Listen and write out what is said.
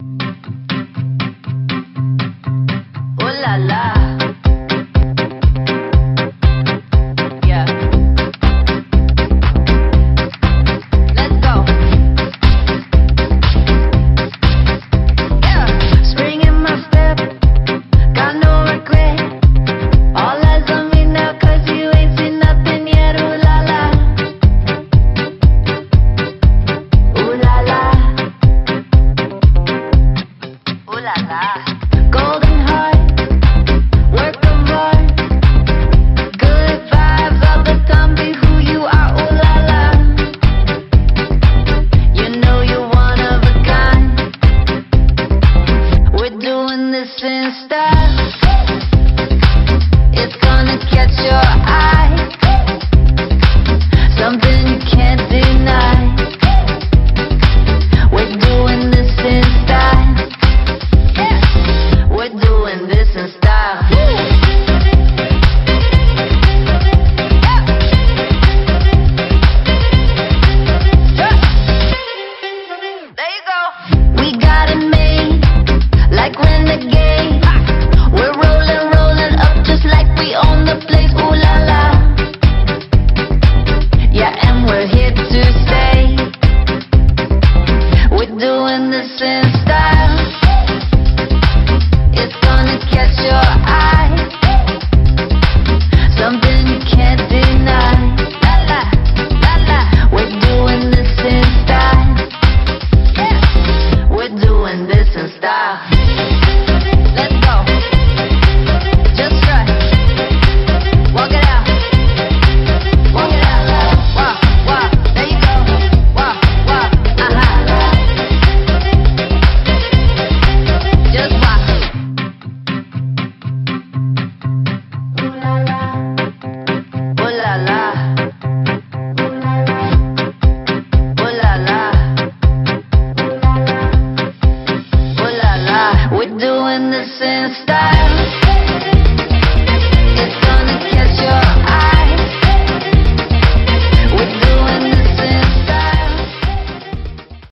Oh la la. Yeah. Let's go. Yeah. Spring in my step. Got no regret. All eyes on me now 'cause you ain't seen nothing yet. Ooh la la. Ooh la la. Ooh la la. Golden heart. Work of art. Good vibes all the time. Be who you are. Ooh la la. You know you're one of a kind. We're doing this in style. It's gonna catch your eye. Something you can't deny. We're doing this in style. We're doing this in style. There you go. We got it made, like renegade. We're rolling up just like we own the place. Ooh la la. Yeah, and we're here to stay. We're doing this in style. It's gonna catch your eye. Something you can't deny. La la, la la. We're doing this in style. We're doing this in style. Let's go. Just strut. Walk it out. Walk it out. Walk, walk. There you go. Walk, walk. Just walk. Ooh la la. Ooh la la. Ooh la la. Ooh la la. We're doing this in style.